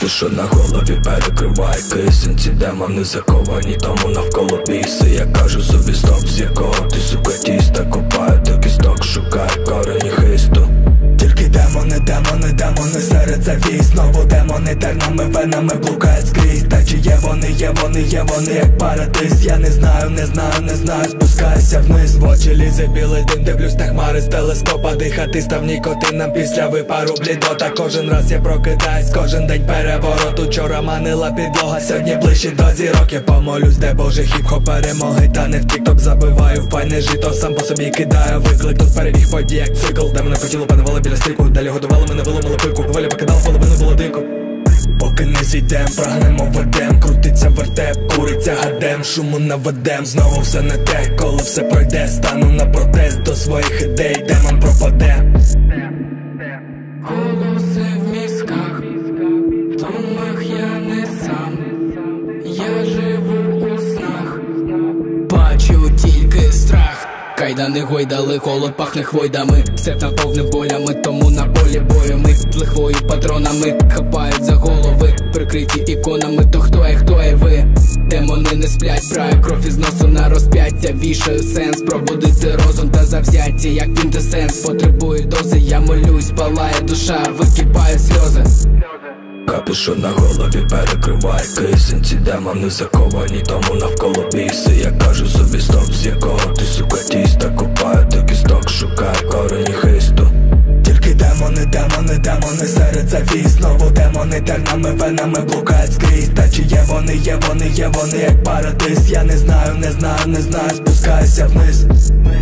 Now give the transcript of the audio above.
Капюшон на голові перекриває кисень. Ці демони заковані, тому навколо біси. Я кажу собі стоп, з якого ти, сука, тіста копаю до кісток, шукаю корені хисту. Тільки демони, демони, демони серед завій. Знову демони тернами, венами блукають скрізь. Та чи є вони, є вони, є вони як парадиз. Я не знаю, не знаю, не знаю, спускаюся вниз. В очі лізе білий дим, дивлюсь на хмари з телескопа. Дихати став нікотином після випару блідота. Кожен раз я прокидаюсь, кожен день переворот. Учора манила підлога, сьогодні ближче до зірок. Я помолюсь, де Боже хіп-хоп перемоги. Та не в тік-ток забиваю, в файне жито сам по собі кидаю виклик. Тут перебіг подій як цикл, де мене по тілу панували біля стику. Далі годували мене, виломили пику, хвиля покидала, половину було дико. Поки не зійдем, прагнемо ведем. Крутиться вертеп, куриться гадем, шуму наведем. Знову все не те, коли все пройде. Стану на протест до своїх ідей, демон пропаде. Голоси в мізках, в думах я не сам. Я живу у снах, бачу тільки страх. Кайдани гойдали, холод пахне хвойдами. Сеп наповнив болями, тому на полі бою ми з лихвою патронами хапають за голови, прикриті іконами. То хто є ви? Демони не сплять, праю кров із носу на розп'яття. Вішаю сенс, пробудити розум та завзяття. Як квінтесенс, потребую дози. Я молюсь, палає душа, википаю сльози. Капюшон на голові перекриває кисень. Ці демони заковані, тому навколо біси. Я кажу собі стоп, з якого ти, сука, тіста копаю до кісток, шукаю корені хисту. Тільки демони, демони, демони серед завій. Знову демони тернами, венами блукають скрізь. Та чи є вони, є вони, є вони як парадиз. Я не знаю, не знаю, не знаю, спускаюся вниз.